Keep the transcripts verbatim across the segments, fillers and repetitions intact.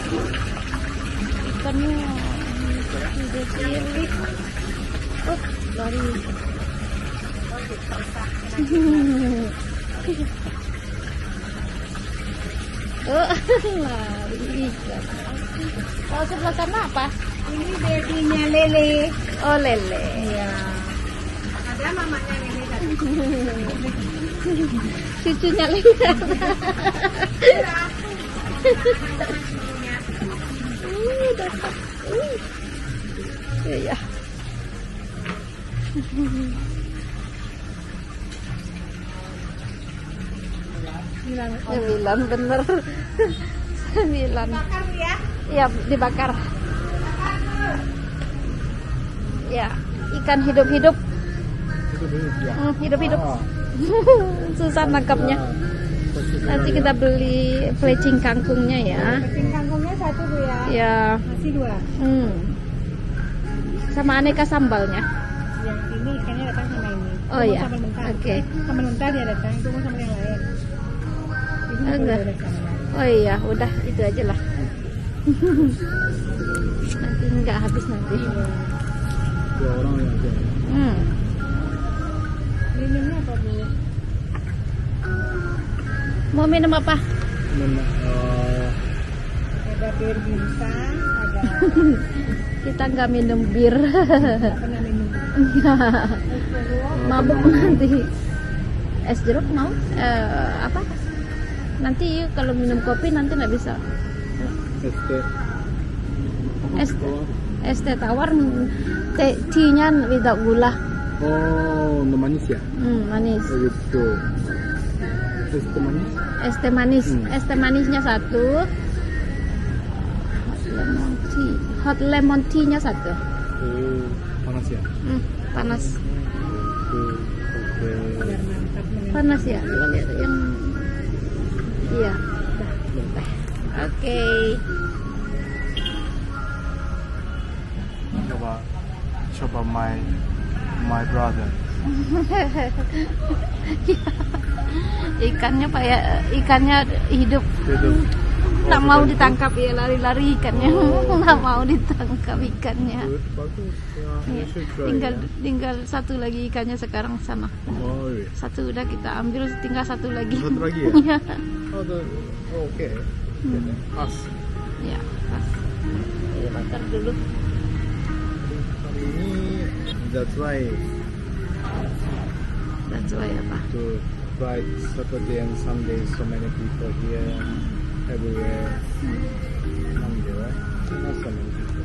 Ikannya udah cilik. Oh, lari. Oh, lari ikan. Oh, sebelah sana apa? Ini babynya lele. Oh, lele. Iya. Ada mamanya lele tadi. Cucunya lele. Uh, dapat. Uh. Ya, ya. Sembilan. Sembilan bener. Sembilan. Bakar ya? Iya, dibakar. Ya, ikan hidup-hidup. Hmm, hidup-hidup. Susah nangkapnya. Nanti kita beli pelecing kangkungnya ya. Pelecing kangkungnya satu Bu ya. Ya. Masih dua. Hmm. Sama aneka sambalnya. Yang ini ikannya datang sama ini. Oh Itu ya. sambal mentah. Oke. Eh, sambal mentah dia datang, itu mau sama yang lain. Ini Enggak. juga datang. Oh iya, udah itu aja lah. Nanti nggak habis nanti. Dua orang yang ada. Hmm. Minumnya apa Bu? Mau minum apa? Men, uh, Ada bir bintang, ada Kita nggak minum bir. nggak pernah minum. Mabuk nanti. Es jeruk mau? Eh, apa? Nanti kalau minum kopi nanti nggak bisa. S T. Es es teh tawar, teh tea-nya without gula. Oh, no manis ya? Hmm, manis. Oh gitu. Es teh manis? Es teh manis, Hmm. es teh manisnya satu. Hot lemon tea, hot lemon tea-nya satu. Oh, panas ya? Hmm, panas, Oke, oke. Biar mantap minum. panas ya. Lihat yang, iya. Dah, oke. Coba, coba my my brother. Ikannya pak ya, ikannya hidup. Hidup. Nggak mau ditangkap ya, lari-lari ikannya. Oh. Nggak mau ditangkap ikannya. Good, bagus. Ya, you should try. Tinggal ya. tinggal satu lagi ikannya sekarang sana. Oh iya. Satu udah kita ambil, tinggal satu lagi. Satu lagi ya? Iya. Oh, the, oh, oke. Hmm. Pas. Ya, pas. Ini bakar dulu. Hari ini that's why That's why apa? to Friday, Saturday and Sunday so many people here everywhere. Monday, right? Not so many people.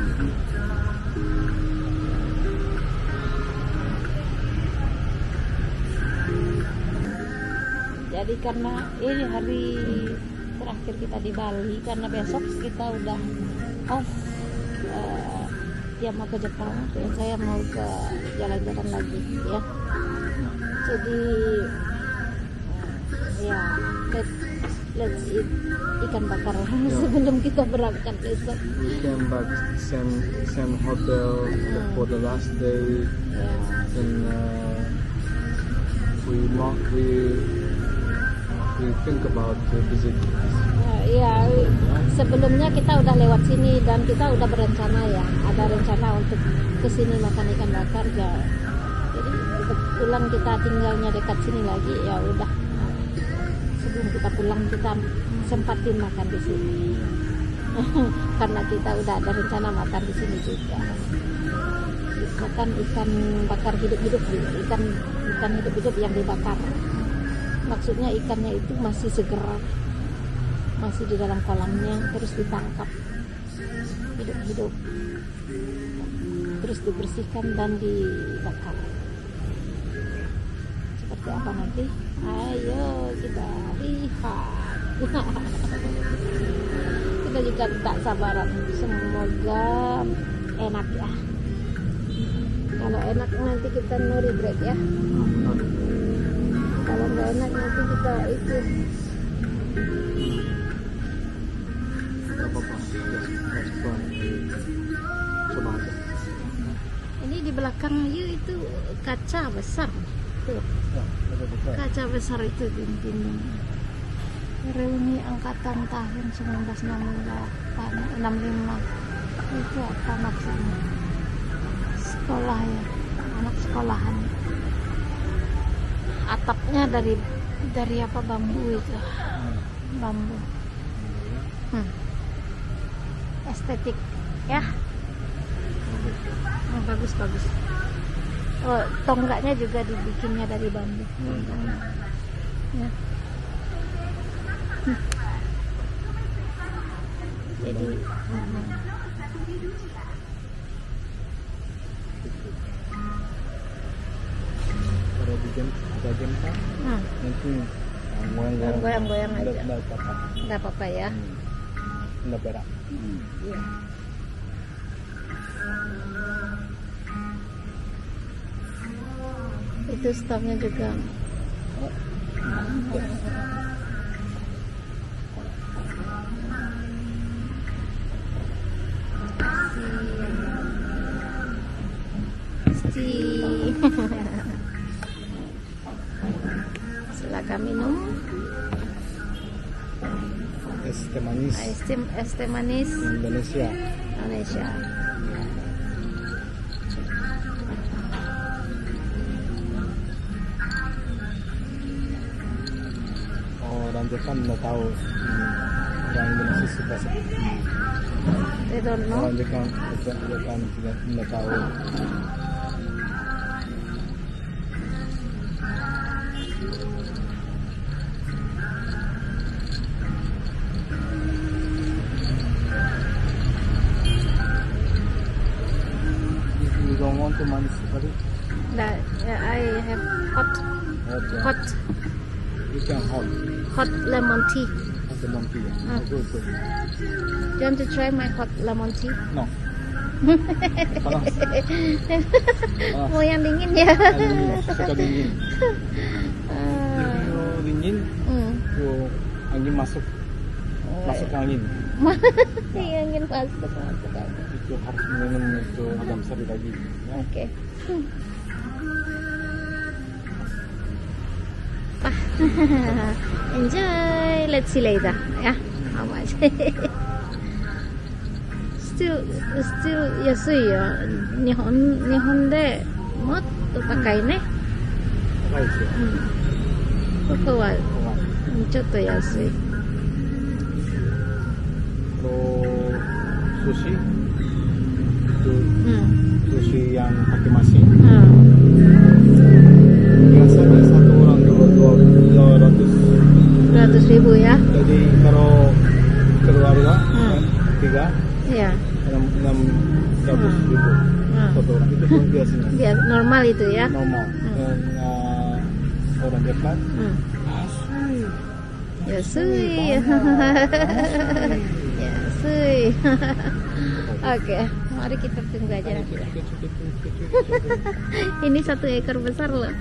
Jadi karena ini hari terakhir kita di Bali, karena besok kita udah off, uh, dia mau ke Jepang dan saya mau ke jalan-jalan lagi ya. Jadi uh, ya let, let's eat ikan bakar sebelum kita berangkat besok. We came back same same hotel Hmm. for the last day, Ya. and uh, we mo- we we think about the visit. Uh, ya, sebelumnya kita udah lewat sini dan kita udah berencana ya, ada rencana untuk kesini makan ikan bakar ya. Jadi kebetulan kita tinggalnya dekat sini lagi, ya udah. Nah, sebelum kita pulang kita sempatin makan di sini. Karena kita udah ada rencana makan di sini juga. Makan ikan bakar hidup-hidup, ikan ikan hidup-hidup yang dibakar. Maksudnya ikannya itu masih seger, masih di dalam kolamnya, terus ditangkap hidup-hidup, terus dibersihkan dan dibakar. Seperti apa nanti? Ayo kita lihat. Kita juga tak sabaran, semoga enak ya. Kalau enak nanti kita no regret ya. Kalau nggak enak nanti kita itu. Gak apa-apa, just just try. Coba aja. Ini di belakang you itu kaca besar. Tuh, Ya, coba try. kaca besar itu dinding. reuni angkatan tahun seribu sembilan ratus enam puluh delapan, enam puluh lima. Itu apa maksudnya? Sekolah ya, anak sekolahan. Atapnya dari dari apa, bambu itu, bambu. Hmm. Estetik ya. Oh, bagus bagus. Oh, tonggaknya juga dibikinnya dari bambu. Hmm. Ya. Hmm. Jadi hmm. Kalau bikin ada gempa, Hmm. nanti goyang-goyang, Goyang-goyang aja. Nggak apa-apa. Nggak apa-apa ya. Hmm. Nggak berat. Hmm. Iya. Itu stopnya juga. Pasti. Silakan minum. Es teh manis Es teh, es teh manis Indonesia. Indonesia. Orang Jepang nggak tahu hmm, orang Indonesia suka seperti ini. They don't know. Orang Jepang Jepang Jepang tidak nggak tahu. You don't want to manis sekali? That yeah, I have hot, Hot, ya? hot, You can hot. hot lemon tea. Hot lemon tea. Ah. Good, good. Do you want to try my hot lemon tea? No. Panas. Panas. Mau yang dingin ya? Angin, suka dingin. Ah, Kalau dingin, hmm. tuh angin masuk, masuk angin. Iya, angin masuk masuk aja. Itu harus minum itu agam sari lagi. Ya. Oke. Hmm. Ah. Enjoy. Let's see later. Ya, how much? still, still 安いよ。日本、日本でもっと高いね。 高いですよ。 うん。ここは怖い。 ちょっと安い。 Kalau sushi itu Hmm. sushi yang pakai mesin Hmm. biasanya satu orang dua dua ratus. dua ratus ribu ya? Jadi kalau keluarga Hmm. tiga Iya. enam enam ratus ribu Hmm. satu orang itu pun biasanya Dia normal itu ya? normal. Hmm. Dan uh, orang Jepang Hmm. asli. Yasui. Yasui. Oke, mari kita tunggu aja nanti. Ini satu ekor besar loh.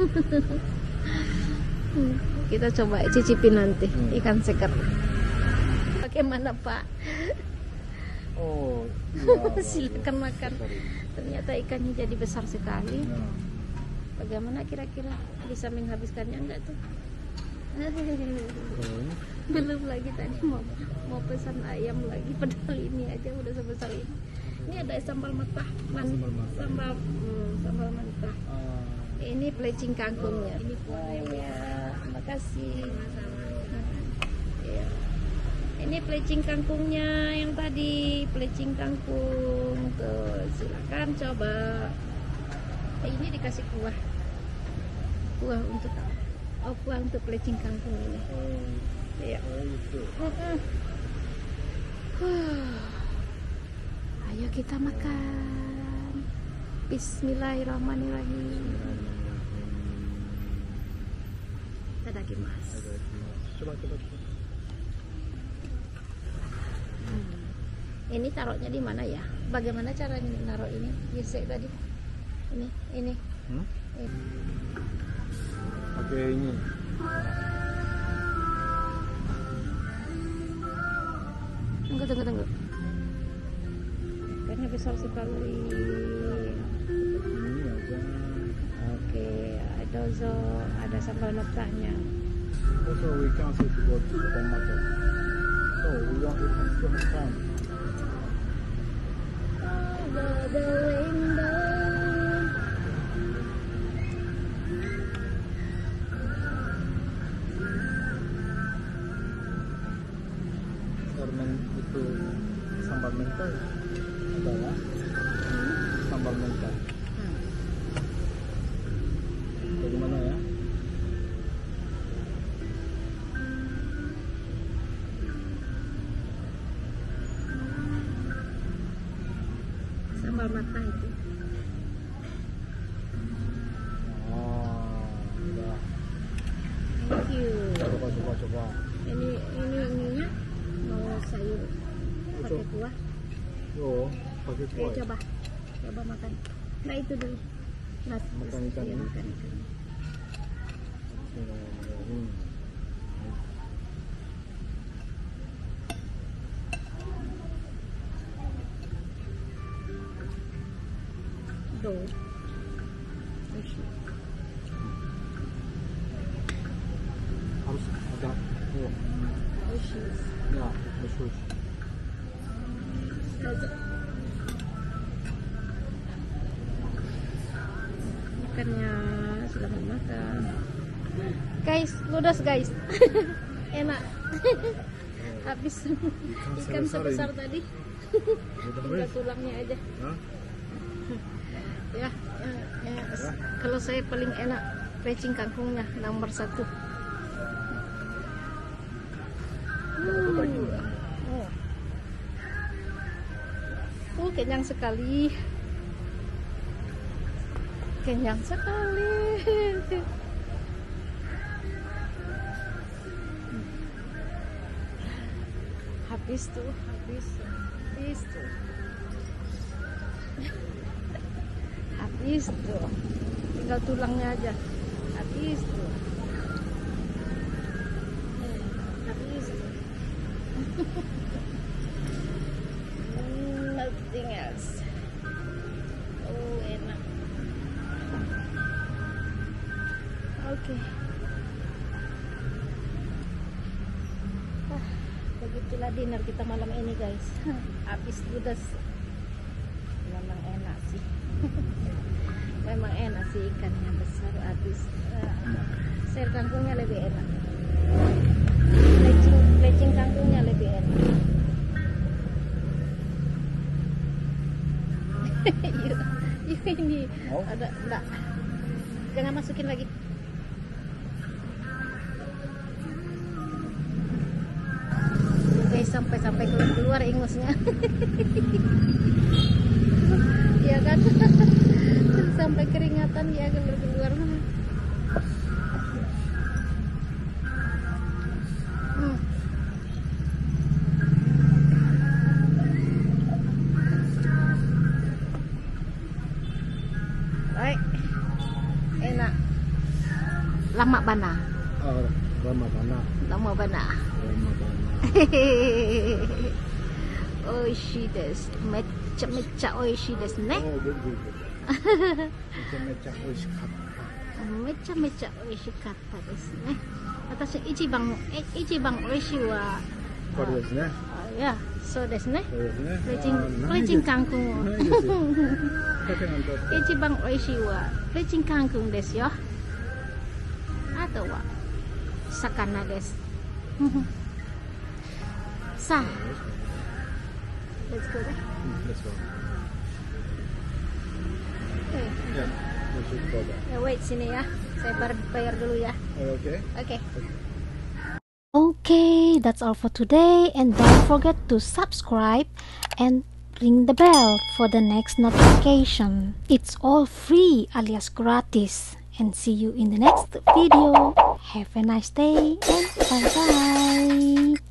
Hmm, kita coba cicipin nanti Hmm. ikan seker. Bagaimana Pak? Oh, iya, Silakan makan. sorry. Ternyata ikannya jadi besar sekali. Ya. Bagaimana kira-kira bisa menghabiskannya enggak tuh? Kalau ini Belum lagi, tadi mau mau pesan ayam lagi, padahal ini aja udah sebesar ini. Ini ada sambal mentah, man, Sambal mentah. sambal hmm, sambal mentah. uh, Ini pelecing kangkungnya. Ini ya, makasih. Ya. Ini pelecing kangkungnya yang tadi, pelecing kangkung. Tuh, silakan coba. Eh, ini dikasih kuah, kuah untuk oh kuah untuk pelecing kangkung ini. oh, Iya. oh itu. Mm-mm. Huh. Ayo kita makan. Bismillahirrahmanirrahim. Itadakimasu. Coba coba coba. Hmm. Ini taruhnya di mana ya? Bagaimana cara naruh ini? Yusek tadi. Ini, ini. Hmm? ini. Pakai ini. Tunggu, tunggu, tunggu. Karena besar sekali. Ini aja. Oke, dozo, ada sambal mentahnya. Also, we cancel to go to the tomato. So we don't we can still have time. Over the rainbow. Karena itu sambal mentai adalah sambal mentai. Bagaimana ya? Sambal mata itu. Oh, udah. Thank you. Coba coba coba. Ini ini ininya mau sayur pakai kuah. Oh, pakai Eh, kuah. coba, coba makan. Nah itu dulu. Nah, Makan ikan iya, ini? makan ikan. Hmm. Do. Oishi. Harus ada. Oh, Oishi. ya, khusus. Dozo. Ikannya sudah mau makan. Guys, ludas guys. Enak. Habis ikan sebesar tadi. Tinggal tulangnya aja. Hah? Ya, ya, ya. Kalau saya paling enak pecing kangkungnya nomor satu. Itu bagi Uh, ya. oh. Uh, kenyang sekali. Kenyang sekali. Habis tuh, habis, habis tuh. Habis tuh, tinggal tulangnya aja. Habis tuh, habis tuh. Nothing else. Oh, enak. Oke. Ah, begitulah dinner kita malam ini guys. Habis ludas. Memang enak sih. Memang enak sih, ikannya besar habis. Uh, sayur kangkungnya lebih enak. Plecing, plecing kangkungnya lebih enak. Yuk, yuk ini Mau? ada enggak? Jangan masukin lagi. Guys, sampai sampai keluar keluar ingusnya. Iya kan? Sampai keringatan ya keluar keluar. Hmm. Baik, enak. Lama bana, Ah, Ramadana. lama bana. Ramadana. Oishi desu. Mecca mecca oishi desu ne. Oh, good, good, good. めちゃめちゃ美味しかった。 めちゃめちゃ美味しかったですね。私一番え一番美味しいはこれですね。 あいやそうですね。 そうですね。 プレチンあープレチンカンクンないですよ。だけなんだって。 一番美味しいはプレチンカンクンですよ。あとは魚です。さあ、let's go ね。 うん、ですわ。 Okay. Ya, masuk coba. Ya, wait sini ya. Saya bayar, bayar dulu ya. Oh, oke. Okay. Okay, that's all for today, and don't forget to subscribe and ring the bell for the next notification. It's all free alias gratis, and see you in the next video. Have a nice day and bye bye.